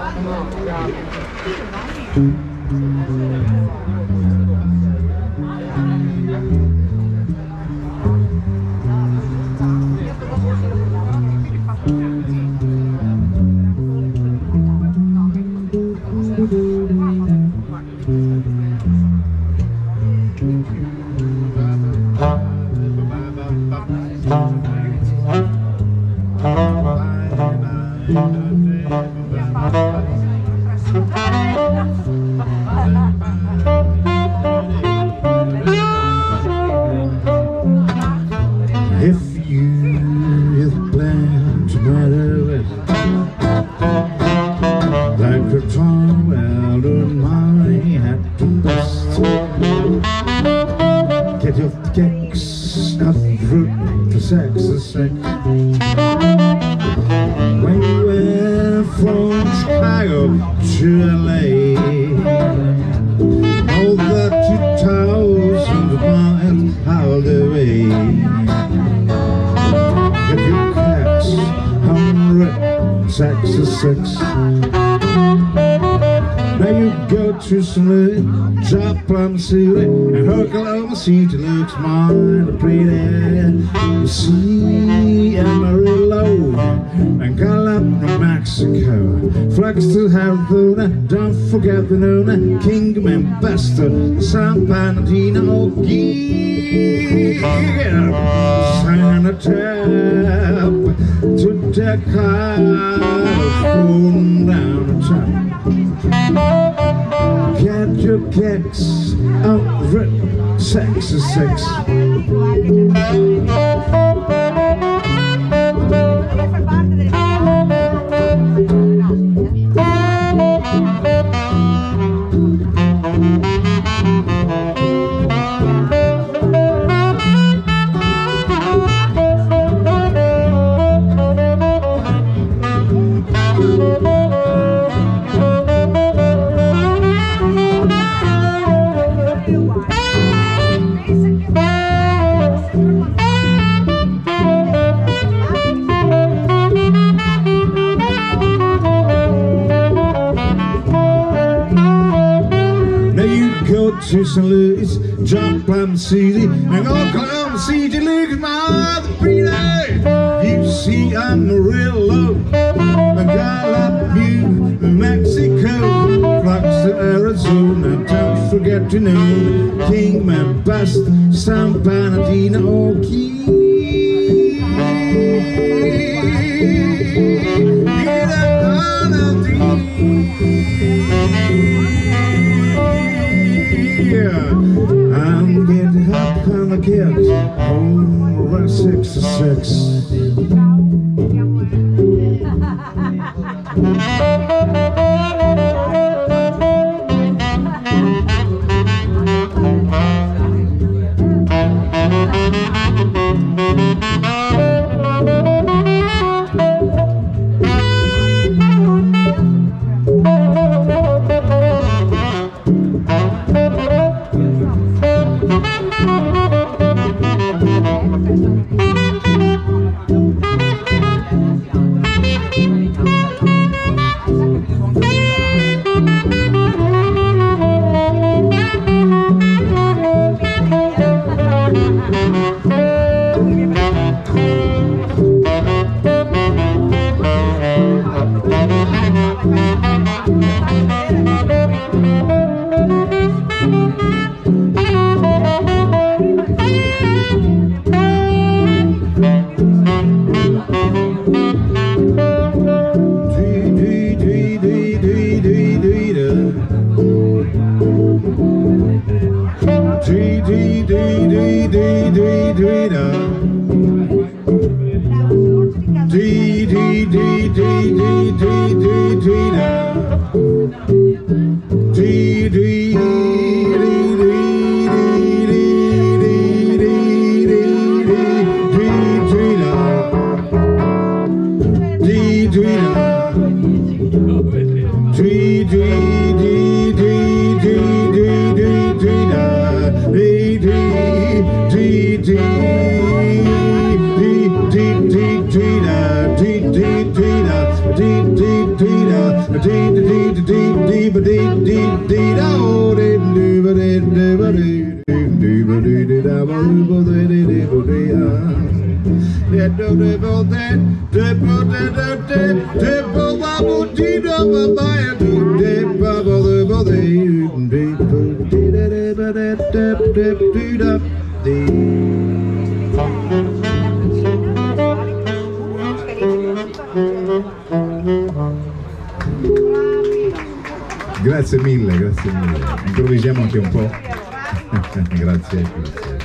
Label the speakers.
Speaker 1: If you plan to murder it, like a child on my hat and bust, get your kicks up root for sex is sex. When you went from Chicago to LA, all that 2,000 miles out the way. Get your cats, 100, sex is sex. Now you go to some drop on the ceiling and hook along the seat. You look smart and pretty. You see Amarillo and Gallup, New Mexico. Flex to Arizona, don't forget the Nona, Kingdom and Bester, San Bernardino, sign a tab to the California down the top. Get your kicks up, rip, sex is sex. To St. Louis, jump on the city, and Oklahoma City, look at my other pretty. You see Amarillo, and Gallup, New Mexico, Flux to Arizona, don't forget to know Kingman, Bust, San Bernardino, I'm getting up on the kids, over 66. Grazie mille, improvvisiamo anche un po'. Grazie.